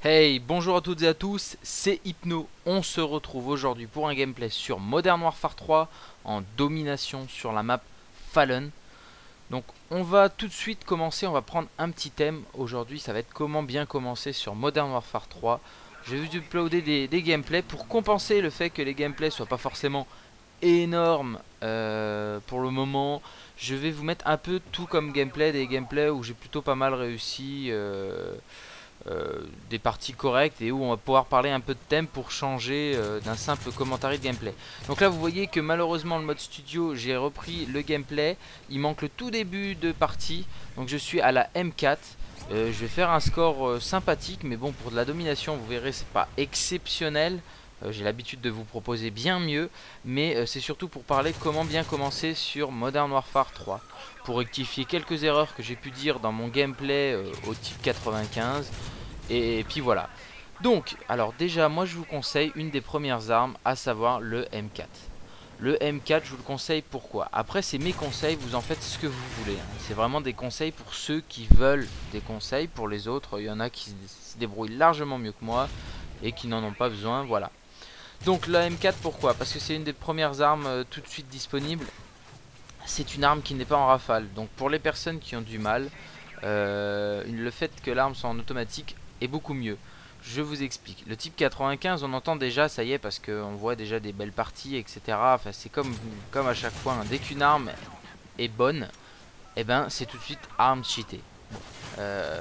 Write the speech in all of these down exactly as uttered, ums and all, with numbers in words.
Hey, bonjour à toutes et à tous, c'est Hypno. On se retrouve aujourd'hui pour un gameplay sur Modern Warfare trois en domination sur la map Fallen. Donc on va tout de suite commencer, on va prendre un petit thème. Aujourd'hui ça va être comment bien commencer sur Modern Warfare trois. Je vais vous uploader des, des gameplays pour compenser le fait que les gameplays soient pas forcément énormes euh, pour le moment. Je vais vous mettre un peu tout comme gameplay, des gameplays où j'ai plutôt pas mal réussi. Euh, Euh, des parties correctes et où on va pouvoir parler un peu de thème pour changer euh, d'un simple commentaire de gameplay. Donc là vous voyez que malheureusement le mode studio, j'ai repris le gameplay, il manque le tout début de partie, donc je suis à la M quatre. Euh, je vais faire un score euh, sympathique, mais bon, pour de la domination vous verrez c'est pas exceptionnel. Euh, j'ai l'habitude de vous proposer bien mieux, mais euh, c'est surtout pour parler comment bien commencer sur Modern Warfare trois, pour rectifier quelques erreurs que j'ai pu dire dans mon gameplay euh, au type quatre-vingt-quinze. Et, et puis voilà. Donc, alors déjà, moi je vous conseille une des premières armes, à savoir le M quatre. Le M quatre, je vous le conseille pourquoi. Après, c'est mes conseils, vous en faites ce que vous voulez. Hein. C'est vraiment des conseils pour ceux qui veulent des conseils. Pour les autres, il y en a qui se débrouillent largement mieux que moi et qui n'en ont pas besoin. Voilà. Donc, la M quatre, pourquoi? Parce que c'est une des premières armes euh, tout de suite disponibles. C'est une arme qui n'est pas en rafale. Donc, pour les personnes qui ont du mal, euh, le fait que l'arme soit en automatique est beaucoup mieux. Je vous explique. Le type quatre-vingt-quinze, on entend déjà, ça y est, parce qu'on voit déjà des belles parties, et cetera. Enfin, c'est comme, comme à chaque fois, hein. Dès qu'une arme est bonne, et eh ben, c'est tout de suite arme cheatée. Euh,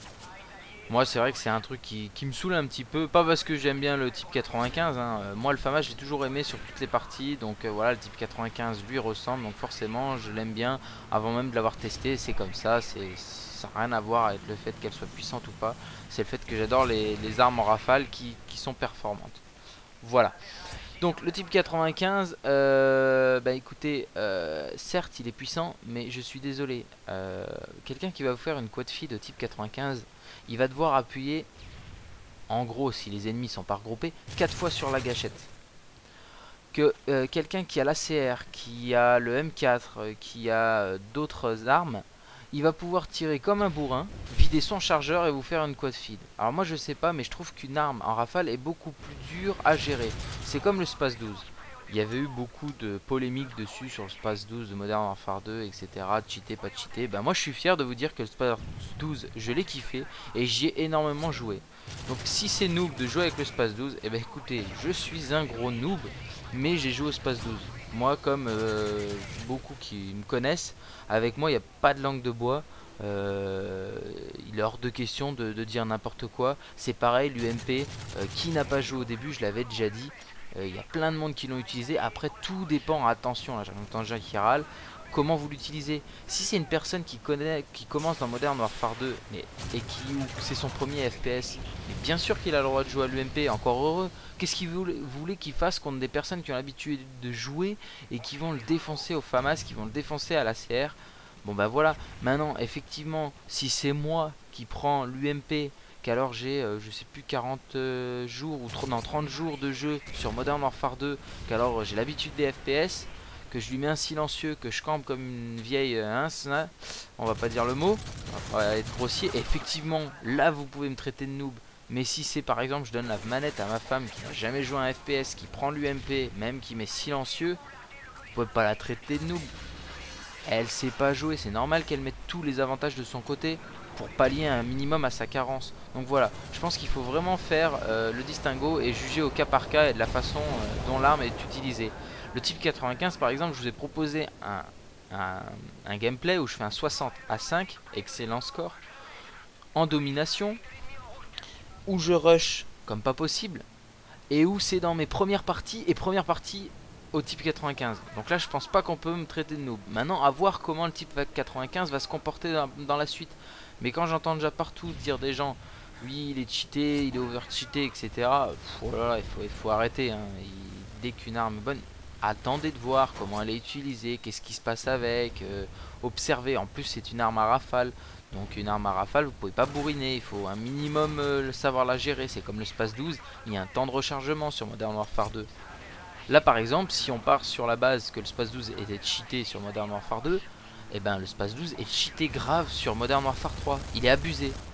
moi, c'est vrai que c'est un truc qui, qui me saoule un petit peu. Pas parce que j'aime bien le type quatre-vingt-quinze. Hein. Euh, moi, le FAMAS, j'ai toujours aimé sur toutes les parties. Donc euh, voilà, le type quatre-vingt-quinze lui ressemble. Donc forcément, je l'aime bien avant même de l'avoir testé. C'est comme ça. C'est ça n'a rien à voir avec le fait qu'elle soit puissante ou pas. C'est le fait que j'adore les, les armes en rafale qui, qui sont performantes. Voilà. Donc le type quatre-vingt-quinze, euh, bah écoutez, euh, certes il est puissant, mais je suis désolé. Euh, Quelqu'un qui va vous faire une quad feed de type quatre-vingt-quinze, il va devoir appuyer, en gros si les ennemis sont pas regroupés, quatre fois sur la gâchette. Que euh, quelqu'un qui a l'A C R, qui a le M quatre, euh, qui a euh, d'autres armes, il va pouvoir tirer comme un bourrin, vider son chargeur et vous faire une quad feed. Alors moi je sais pas, mais je trouve qu'une arme en rafale est beaucoup plus dure à gérer. C'est comme le Space douze. Il y avait eu beaucoup de polémiques dessus sur le Space douze de Modern Warfare deux, et cetera. Cheaté, pas cheaté. Ben moi je suis fier de vous dire que le Space douze, je l'ai kiffé et j'y ai énormément joué. Donc si c'est noob de jouer avec le Space douze, et ben écoutez, je suis un gros noob, mais j'ai joué au Space douze. Moi, comme euh, beaucoup qui me connaissent, avec moi il n'y a pas de langue de bois. Euh, il est hors de question de, de dire n'importe quoi. C'est pareil, l'U M P, euh, qui n'a pas joué au début, je l'avais déjà dit. Euh, Il y a plein de monde qui l'ont utilisé. Après, tout dépend, attention, là j'entends déjà qui râle, comment vous l'utilisez. Si c'est une personne qui connaît, qui commence dans Modern Warfare deux mais, et qui c'est son premier F P S, mais bien sûr qu'il a le droit de jouer à l'U M P, encore heureux. Qu'est-ce qu'il voulait, voulait qu'il fasse contre des personnes qui ont l'habitude de jouer et qui vont le défoncer au FAMAS, qui vont le défoncer à l'A C R? Bon bah voilà, maintenant effectivement, si c'est moi qui prends l'U M P, qu'alors j'ai euh, je sais plus quarante euh, jours ou non, trente jours de jeu sur Modern Warfare deux, qu'alors euh, j'ai l'habitude des F P S, que je lui mets un silencieux, que je campe comme une vieille euh, hein, on va pas dire le mot, on va être grossier, et effectivement là vous pouvez me traiter de noob. Mais si c'est par exemple je donne la manette à ma femme qui n'a jamais joué à un F P S, qui prend l'U M P, même qui met silencieux, vous pouvez pas la traiter de noob. Elle sait pas jouer, c'est normal qu'elle mette tous les avantages de son côté pour pallier un minimum à sa carence. Donc voilà, je pense qu'il faut vraiment faire euh, le distinguo et juger au cas par cas et de la façon euh, dont l'arme est utilisée. Le type quatre-vingt-quinze par exemple, je vous ai proposé un, un, un gameplay où je fais un soixante à cinq, excellent score, en domination, où je rush comme pas possible, et où c'est dans mes premières parties, et première partie au type quatre-vingt-quinze. Donc là je pense pas qu'on peut me traiter de noob. Maintenant à voir comment le type quatre-vingt-quinze va se comporter dans, dans la suite. Mais quand j'entends déjà partout dire des gens oui il est cheaté, il est over cheaté, etc. Pff, oh là là, il, faut, il faut arrêter hein. Il, dès qu'une arme est bonne, attendez de voir comment elle est utilisée, qu'est-ce qui se passe avec, euh, observez. En plus c'est une arme à rafale. Donc une arme à rafale, vous pouvez pas bourriner, il faut un minimum euh, savoir la gérer. C'est comme le Space douze, il y a un temps de rechargement sur Modern Warfare deux. Là par exemple, si on part sur la base que le Space douze était cheaté sur Modern Warfare deux, et ben le Space douze est cheaté grave sur Modern Warfare trois. Il est abusé.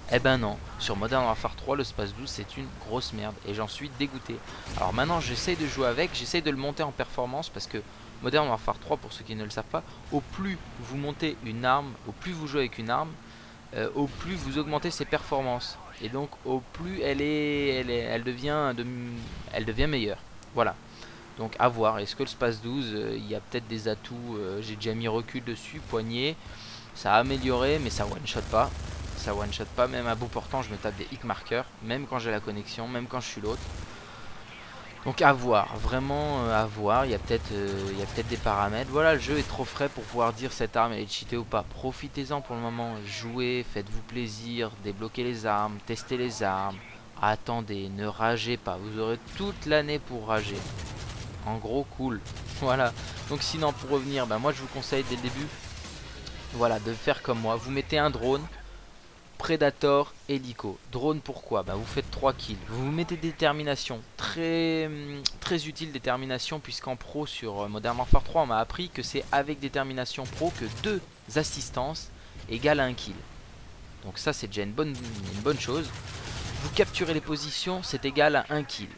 Eh ben non, sur Modern Warfare trois, le Space douze c'est une grosse merde et j'en suis dégoûté. Alors maintenant j'essaye de jouer avec, j'essaye de le monter en performance parce que Modern Warfare trois, pour ceux qui ne le savent pas, au plus vous montez une arme, au plus vous jouez avec une arme, euh, au plus vous augmentez ses performances. Et donc au plus elle est, elle, est, elle, devient, de, elle devient meilleure. Voilà. Donc à voir, est-ce que le Space douze, il euh, y a peut-être des atouts, euh, j'ai déjà mis recul dessus, poignée, ça a amélioré mais ça one shot pas. Ça one shot pas, même à bout portant je me tape des hit markers, même quand j'ai la connexion, même quand je suis l'autre. Donc à voir, vraiment euh, à voir, il y a peut-être euh, il y a peut-être des paramètres. Voilà, le jeu est trop frais pour pouvoir dire cette arme elle est cheatée ou pas. Profitez-en pour le moment, jouez, faites-vous plaisir, débloquez les armes, testez les armes. Attendez, ne ragez pas, vous aurez toute l'année pour rager. En gros, cool. Voilà, donc sinon pour revenir, bah, moi je vous conseille dès le début, voilà, de faire comme moi. Vous mettez un drone, Predator, hélico. Drone pourquoi? Bah vous faites trois kills. Vous vous mettez détermination. Très, très utile détermination, puisqu'en pro sur Modern Warfare trois on m'a appris que c'est avec détermination pro que deux assistances égale un kill. Donc ça c'est déjà une bonne, une bonne chose. Vous capturez les positions, c'est égal à un kill.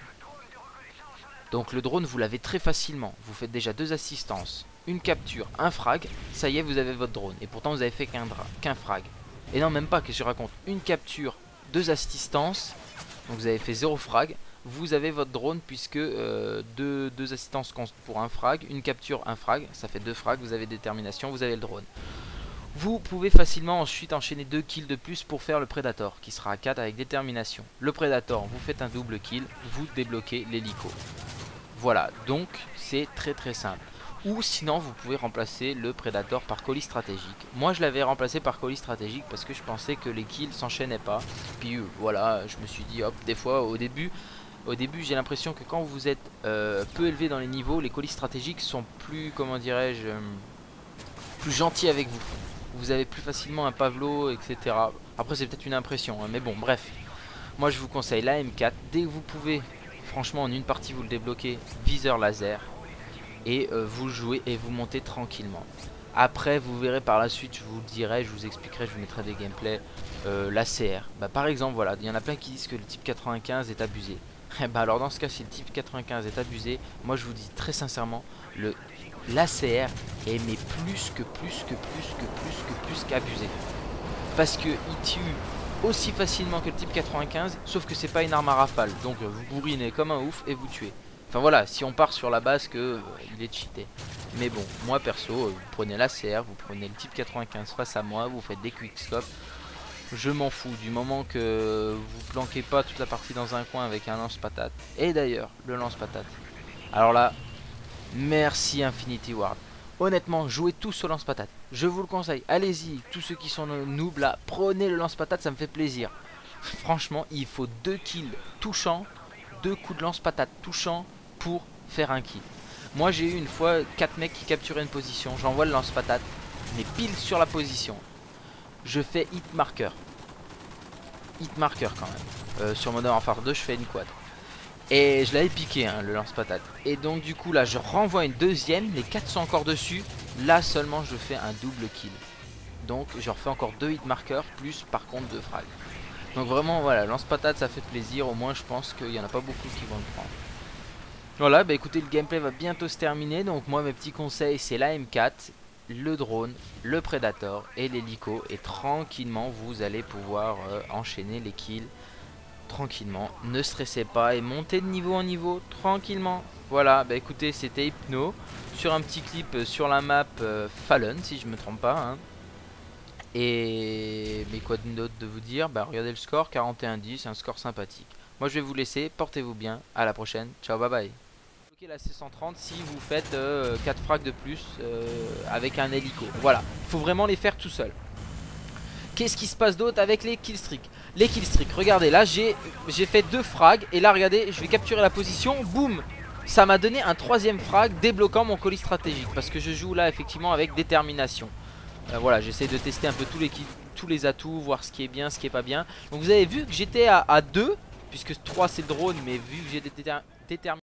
Donc le drone vous l'avez très facilement. Vous faites déjà deux assistances, une capture, un frag. Ça y est, vous avez votre drone. Et pourtant vous avez fait qu'un qu'un frag. Et non, même pas, qu'est-ce que je raconte? Une capture, deux assistances, donc vous avez fait zéro frag. Vous avez votre drone puisque euh, deux, deux assistances pour un frag, une capture, un frag, ça fait deux frags, vous avez détermination, vous avez le drone. Vous pouvez facilement ensuite enchaîner deux kills de plus pour faire le Predator, qui sera à quatre avec détermination. Le Predator, vous faites un double kill, vous débloquez l'hélico. Voilà, donc c'est très très simple. Ou sinon vous pouvez remplacer le Predator par colis stratégique. Moi je l'avais remplacé par colis stratégique parce que je pensais que les kills s'enchaînaient pas. Puis euh, voilà, je me suis dit hop, des fois au début Au début j'ai l'impression que quand vous êtes euh, peu élevé dans les niveaux, les colis stratégiques sont plus, comment dirais-je, euh, plus gentils avec vous. Vous avez plus facilement un Pavlo, et cetera. Après c'est peut-être une impression, hein, mais bon bref. Moi je vous conseille la M quatre, dès que vous pouvez, franchement en une partie vous le débloquez, viseur laser. Et euh, vous jouez et vous montez tranquillement. Après vous verrez par la suite, je vous le dirai, je vous expliquerai, je vous mettrai des gameplays. euh, La C R, bah, par exemple voilà, il y en a plein qui disent que le type quatre-vingt-quinze est abusé. Bah alors dans ce cas, si le type quatre-vingt-quinze est abusé, moi je vous dis très sincèrement, le l'A C R est mais plus que plus que plus que plus que plus qu'abusé. Parce que il tue aussi facilement que le type quatre-vingt-quinze, sauf que c'est pas une arme à rafale. Donc vous bourrinez comme un ouf et vous tuez. Enfin voilà, si on part sur la base que euh, il est cheaté. Mais bon, moi perso, euh, vous prenez la C R, vous prenez le type quatre-vingt-quinze face à moi, vous faites des quickscopes. Je m'en fous, du moment que vous planquez pas toute la partie dans un coin avec un lance-patate. Et d'ailleurs, le lance-patate. Alors là, merci Infinity Ward. Honnêtement, jouez tous au lance-patate. Je vous le conseille, allez-y, tous ceux qui sont noobs là, prenez le lance-patate, ça me fait plaisir. Franchement, il faut deux kills touchants, deux coups de lance-patate touchants pour faire un kill. Moi j'ai eu une fois quatre mecs qui capturaient une position, j'envoie le lance-patate, mais pile sur la position. Je fais hit marker. Hit marker quand même. Euh, sur Modern Warfare deux, je fais une quad. Et je l'avais piqué, hein, le lance-patate. Et donc du coup là, je renvoie une deuxième, les quatre sont encore dessus. Là seulement, je fais un double kill. Donc je refais encore deux hit markers, plus par contre deux frags. Donc vraiment, voilà, lance-patate, ça fait plaisir. Au moins, je pense qu'il n'y en a pas beaucoup qui vont le prendre. Voilà, bah écoutez, le gameplay va bientôt se terminer. Donc moi, mes petits conseils, c'est la M quatre, le drone, le Predator et l'hélico. Et tranquillement, vous allez pouvoir euh, enchaîner les kills. Tranquillement, ne stressez pas et montez de niveau en niveau tranquillement. Voilà, bah écoutez, c'était Hypno sur un petit clip euh, sur la map euh, Fallen, si je me trompe pas, hein. Et mais quoi d'autre de vous dire? Bah regardez le score, quarante et un dix, un score sympathique. Moi je vais vous laisser, portez-vous bien, à la prochaine, ciao, bye bye. Bloquez la C cent trente si vous faites euh, quatre frags de plus euh, avec un hélico. Voilà, faut vraiment les faire tout seul. Qu'est-ce qui se passe d'autre avec les killstreaks? Les killstreaks, regardez, là j'ai fait deux frags. Et là regardez, je vais capturer la position, boum. Ça m'a donné un troisième frag débloquant mon colis stratégique. Parce que je joue là effectivement avec détermination. euh, Voilà, j'essaie de tester un peu tous les, tous les atouts, voir ce qui est bien, ce qui est pas bien. Donc vous avez vu que j'étais à, à deux, puisque trois c'est le drone. Mais vu que j'ai déterminé